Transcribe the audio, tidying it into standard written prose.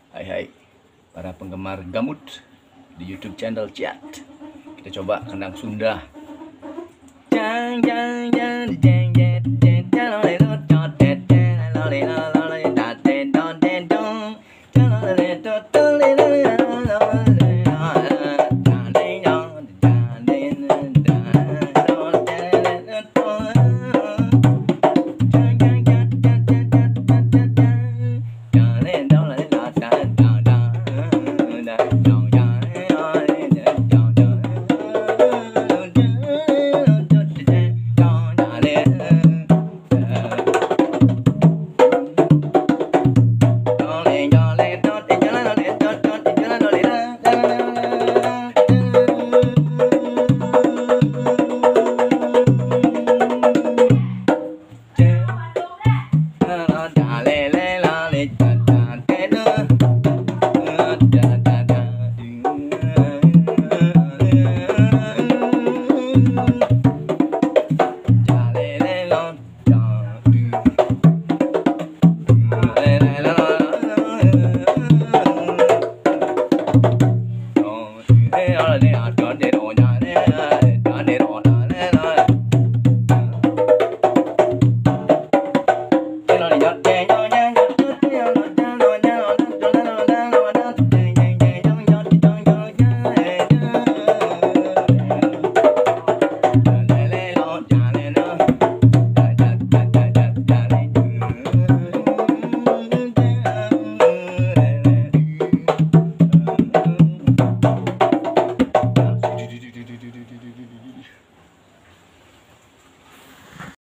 Hai hai para penggemar Gamut di YouTube channel Ciat. Kita coba kendang Sunda. Jang jang jang jang jang jang jang lole lo dot det den lole lo lole dot den don den dong jang lole dot lole lole lole